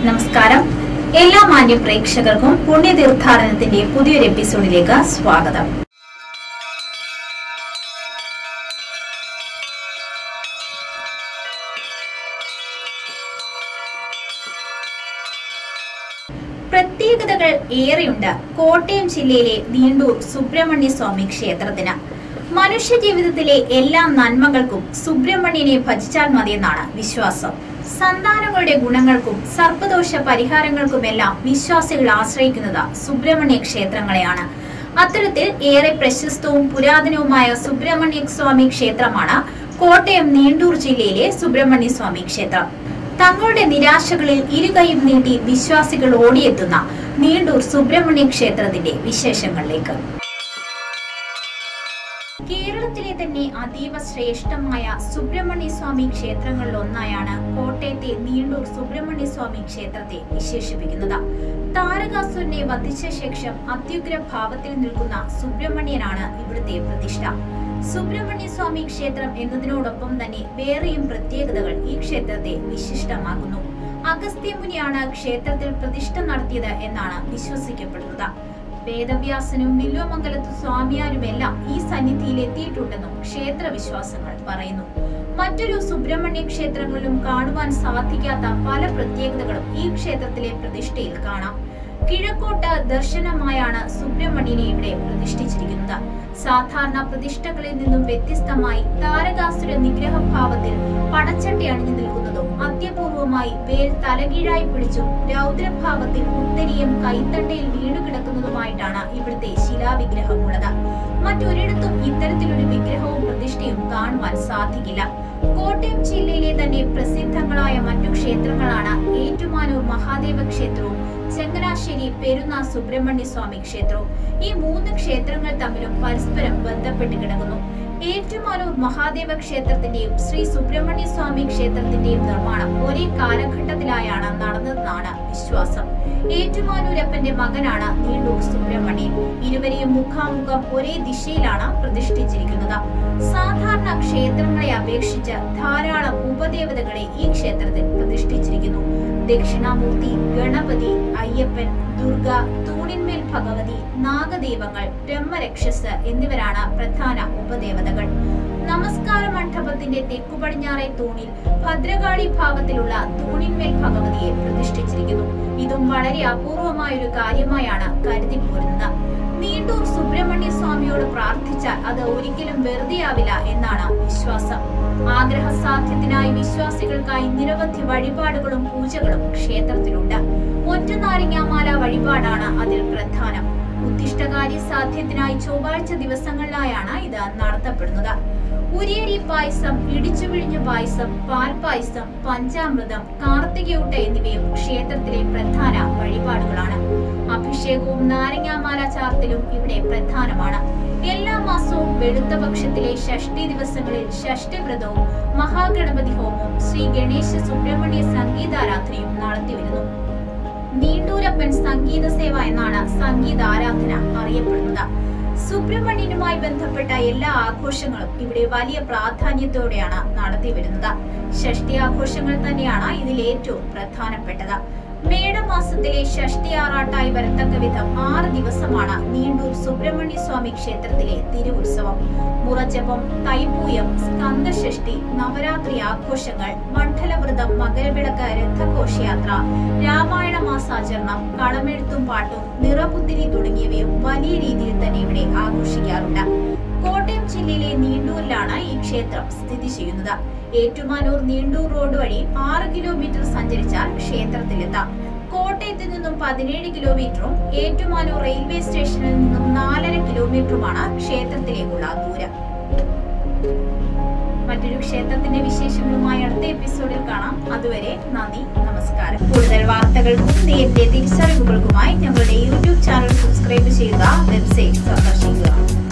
നമസ്കാരം. എല്ലാ മാന്യ പ്രേക്ഷകർക്കും പുണ്യതീർത്ഥാടനത്തിന്റെ പുതിയൊരു എപ്പിസോഡിലേക്ക് സ്വാഗതം. പ്രത്യേകതകൾ ഏറെയുണ്ട് കോട്ടയം ജില്ലയിലെ നീണ്ടൂർ സുബ്രഹ്മണ്യ സ്വാമി ക്ഷേത്രത്തിന്. മനുഷ്യ ജീവിതത്തിലെ എല്ലാ നന്മകൾക്കും സുബ്രഹ്മണ്യനെ ഭജിച്ചാൽ മതിയെന്നാണ് വിശ്വാസം. സന്താനങ്ങളുടെ ഗുണങ്ങൾക്കും സർപ്പദോഷ പരിഹാരങ്ങൾക്കുമെല്ലാം വിശ്വാസികൾ ആശ്രയിക്കുന്നത് സുബ്രഹ്മണ്യ ക്ഷേത്രങ്ങളെയാണ്. അത്തരത്തിൽ ഏറെ പ്രശസ്തവും പുരാതനവുമായ സുബ്രഹ്മണ്യ സ്വാമി ക്ഷേത്രമാണ് കോട്ടയം നീണ്ടൂർ ജില്ലയിലെ സുബ്രഹ്മണ്യ സ്വാമി ക്ഷേത്രം. തങ്ങളുടെ നിരാശകളിൽ ഇരുകൈയും നീട്ടി വിശ്വാസികൾ ഓടിയെത്തുന്ന നീണ്ടൂർ സുബ്രഹ്മണ്യ ക്ഷേത്രത്തിന്റെ വിശേഷങ്ങളിലേക്ക്. കേരളത്തിലെ തന്നെ അതീവ ശ്രേഷ്ഠമായ സുബ്രഹ്മണ്യ സ്വാമി ക്ഷേത്രങ്ങളിൽ ഒന്നായാണ് കോട്ടയത്തെ നീണ്ടൂർ സുബ്രഹ്മണ്യ സ്വാമി ക്ഷേത്രത്തെ വിശേഷിപ്പിക്കുന്നത്. താരകാസുരനെ വധിച്ച ശേഷം അത്യുഗ്ര ഭാവത്തിൽ നിൽക്കുന്ന സുബ്രഹ്മണ്യനാണ് ഇവിടുത്തെ പ്രതിഷ്ഠ. സുബ്രഹ്മണ്യ സ്വാമി ക്ഷേത്രം എന്നതിനോടൊപ്പം തന്നെ വേറെയും പ്രത്യേകതകൾ ഈ ക്ഷേത്രത്തെ വിശിഷ്ടമാക്കുന്നു. അഗസ്ത്യമുനിയാണ് ക്ഷേത്രത്തിൽ പ്രതിഷ്ഠ നടത്തിയത് എന്നാണ് വിശ്വസിക്കപ്പെടുന്നത്. വേദവ്യാസനും വില്വമംഗലത്തു സ്വാമിയാരുമെല്ലാം ഈ സന്നിധിയിൽ എത്തിയിട്ടുണ്ടെന്നും ക്ഷേത്ര വിശ്വാസങ്ങൾ പറയുന്നു. മറ്റൊരു സുബ്രഹ്മണ്യ ക്ഷേത്രങ്ങളിലും കാണുവാൻ സാധിക്കാത്ത പല പ്രത്യേകതകളും ഈ ക്ഷേത്രത്തിലെ പ്രതിഷ്ഠയിൽ കാണാം. കിഴക്കോട്ട് ദർശനമായാണ് സുബ്രഹ്മണ്യനെ ഇവിടെ പ്രതിഷ്ഠിച്ചിരിക്കുന്നത്. സാധാരണ പ്രതിഷ്ഠകളിൽ നിന്നും വ്യത്യസ്തമായി താരകാസുര നിഗ്രഹഭാവത്തിൽ പടച്ചട്ടി അണിഞ്ഞു നിൽക്കുന്നതും അത്യപൂർവമായി വേൽ തലകീഴായി പിടിച്ചും രൗദ്രഭാവത്തിൽ ഉത്തരീയം കൈത്തണ്ടയിൽ വീണുകിടക്കുന്നതുമായിട്ടാണ് ഇവിടുത്തെ ശിലാവിഗ്രഹമുള്ളത്. മറ്റൊരിടത്തും ഇത്തരത്തിലൊരു വിഗ്രഹവും പ്രതിഷ്ഠയും കാണുവാൻ സാധിക്കില്ല. കോട്ടയം ജില്ലയിലെ തന്നെ പ്രസിദ്ധങ്ങളായ മറ്റു ക്ഷേത്രങ്ങളാണ് ഏറ്റുമാനൂർ മഹാദേവ ക്ഷേത്രവും ചങ്ങനാശ്ശേരി പെരുന്ന സുബ്രഹ്മണ്യ സ്വാമി ക്ഷേത്രവും. ഈ മൂന്ന് ക്ഷേത്രങ്ങൾ തമ്മിലും പരസ്പരം ബന്ധപ്പെട്ട് കിടക്കുന്നു. ഏറ്റുമാനൂർ മഹാദേവ ക്ഷേത്രത്തിന്റെയും ശ്രീ സുബ്രഹ്മണ്യ സ്വാമി ക്ഷേത്രത്തിന്റെയും നിർമ്മാണം ഒരേ കാലഘട്ടത്തിലായാണ് നടന്നതെന്നാണ് വിശ്വാസം. ഏറ്റുമാനൂരപ്പന്റെ മകനാണ് നീണ്ടൂർ സുബ്രഹ്മണ്യൻ. ഇരുവരെയും മുഖാമുഖം ഒരേ ദിശയിലാണ് പ്രതിഷ്ഠിച്ചിരിക്കുന്നത്. സാധാരണ ക്ഷേത്രങ്ങളെ അപേക്ഷിച്ച് ധാരാളം ഉപദേവതകളെ ഈ ക്ഷേത്രത്തിൽ പ്രതിഷ്ഠിച്ചിരിക്കുന്നു. ദക്ഷിണാമൂർത്തി, ഗണപതി, അയ്യപ്പൻ, ദുർഗ, തൂണിന്മേൽ ഭഗവതി, നാഗദൈവങ്ങൾ, ബ്രഹ്മരക്ഷസ് എന്നിവരാണ് പ്രധാന ഉപദേവതകൾ. നമസ്കാര മണ്ഡപത്തിന്റെ തെക്കു പടിഞ്ഞാറേ തൂണിൽ ഭദ്രകാളി ഭാവത്തിലുള്ള തൂണിന്മേൽ ഭഗവതിയെ പ്രതിഷ്ഠിച്ചിരിക്കുന്നു. ഇതും വളരെ അപൂർവമായ ഒരു കാര്യമായാണ് കരുതിപ്പോരുന്നത്. നീണ്ടൂർ സുബ്രഹ്മണ്യ സ്വാമിയോട് പ്രാർത്ഥിച്ചാൽ അത് ഒരിക്കലും വെറുതെയാവില്ല എന്നാണ് വിശ്വാസം. ആഗ്രഹസാധ്യത്തിനായി വിശ്വാസികൾക്കായി നിരവധി വഴിപാടുകളും പൂജകളും ക്ഷേത്രത്തിലുണ്ട്. ഒറ്റ നാരങ്ങാമാല വഴിപാടാണ് അതിൽ പ്രധാനം. ഉദ്ദിഷ്ടകാര്യ സാധ്യത്തിനായി ചൊവ്വാഴ്ച ദിവസങ്ങളിലായാണ് ഇത് നടത്തപ്പെടുന്നത്. ഉരിയരി പായസം, ഇടിച്ചുപിഴിഞ്ഞ പായസം, പാൽപായസം, പഞ്ചാമൃതം, കാർത്തികയൂട്ട എന്നിവയും ക്ഷേത്രത്തിലെ പ്രധാന വഴിപാടുകളാണ്. അഭിഷേകവും നാരങ്ങാമാല ചാർത്തലും ഇവിടെ പ്രധാനമാണ്. എല്ലാ മാസവും വെളുത്ത പക്ഷത്തിലെ ഷഷ്ടി ദിവസങ്ങളിൽ ഷഷ്ടിവ്രതവും മഹാഗണപതി ഹോമവും ശ്രീ ഗണേശ സുബ്രഹ്മണ്യ സംഗീതാരാധനയും നടത്തിവരുന്നു. നീണ്ടൂരപ്പൻ സംഗീത സേവ എന്നാണ് സംഗീതാരാധന അറിയപ്പെടുന്നത്. സുബ്രഹ്മണ്യനുമായി ബന്ധപ്പെട്ട എല്ലാ ആഘോഷങ്ങളും ഇവിടെ വലിയ പ്രാധാന്യത്തോടെയാണ് നടത്തിവരുന്നത്. ഷഷ്ടി ആഘോഷങ്ങൾ തന്നെയാണ് ഇതിൽ ഏറ്റവും പ്രധാനപ്പെട്ടത്. മേടമാസത്തിലെ ഷഷ്ടി ആറാട്ടായി വരത്തക്ക വിധം 6 ദിവസമാണ് നീണ്ടൂർ സുബ്രഹ്മണ്യ സ്വാമി ക്ഷേത്രത്തിലെ തിരുവുത്സവം. മുറജപം, തൈപ്പൂയം, സ്കന്ദഷഷ്ടി, നവരാത്രി ആഘോഷങ്ങൾ, മണ്ഡലവ്രതം, മകരവിളക്ക്, രഥഘോഷയാത്ര, രാമായണ മാസാചരണം, കളമെഴുത്തും പാട്ടും, നിറപുത്തിരി തുടങ്ങിയവയും വലിയ രീതിയിൽ തന്നെ ഇവിടെ ആഘോഷിക്കാറുണ്ട്. കോട്ടയം ജില്ലയിലെ നീണ്ടൂരിലാണ് ഈ ക്ഷേത്രം സ്ഥിതി ചെയ്യുന്നത്. ഏറ്റുമാനൂർ നീണ്ടൂർ റോഡ് വഴി 6 കിലോമീറ്റർ സഞ്ചരിച്ചാൽ ക്ഷേത്രത്തിലെത്താം. കോട്ടയത്ത് നിന്നും 17 കിലോമീറ്ററും ഏറ്റുമാനൂർ റെയിൽവേ സ്റ്റേഷനിൽ നിന്നും 4.5 കിലോമീറ്ററുമാണ് ക്ഷേത്രത്തിലേക്കുള്ള ദൂരം. മറ്റൊരു ക്ഷേത്രത്തിന്റെ വിശേഷങ്ങളുമായി അടുത്ത എപ്പിസോഡിൽ കാണാം. അതുവരെ നന്ദി, നമസ്കാരം. കൂടുതൽ വാർത്തകൾക്കും നേരത്തെ തിരിച്ചറിവുകൾക്കുമായി ഞങ്ങളുടെ യൂട്യൂബ് ചാനൽ സബ്സ്ക്രൈബ് ചെയ്യുക, വെബ്സൈറ്റ് സന്ദർശിക്കുക.